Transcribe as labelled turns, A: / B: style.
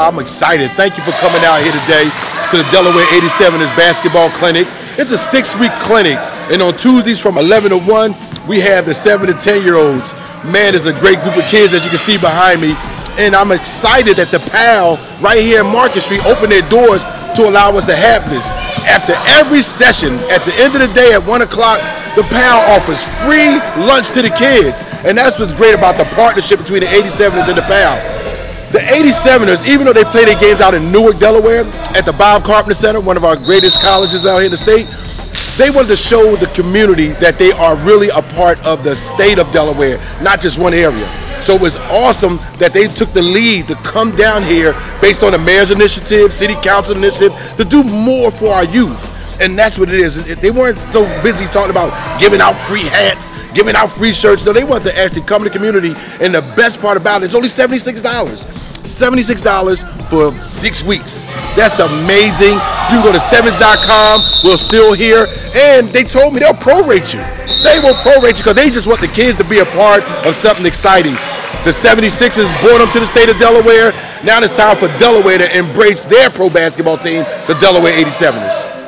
A: I'm excited. Thank you for coming out here today to the Delaware 87ers basketball clinic. It's a 6-week clinic, and on Tuesdays from 11 to 1, we have the 7 to 10-year-olds. Man, it's a great group of kids that you can see behind me, and I'm excited that the PAL right here in Market Street opened their doors to allow us to have this. After every session, at the end of the day at 1 o'clock, the PAL offers free lunch to the kids, and that's what's great about the partnership between the 87ers and the PAL. The 87ers, even though they play their games out in Newark, Delaware, at the Bob Carpenter Center, one of our greatest colleges out here in the state, they wanted to show the community that they are really a part of the state of Delaware, not just one area. So it was awesome that they took the lead to come down here based on the mayor's initiative, city council initiative, to do more for our youth. And that's what it is. They weren't so busy talking about giving out free hats, giving out free shirts. No, they want to actually come to the community. And the best part about it is only $76. $76 for 6 weeks. That's amazing. You can go to sevens.com. We're still here. And they told me they'll prorate you. They will prorate you because they just want the kids to be a part of something exciting. The 76ers brought them to the state of Delaware. Now it's time for Delaware to embrace their pro basketball team, the Delaware 87ers.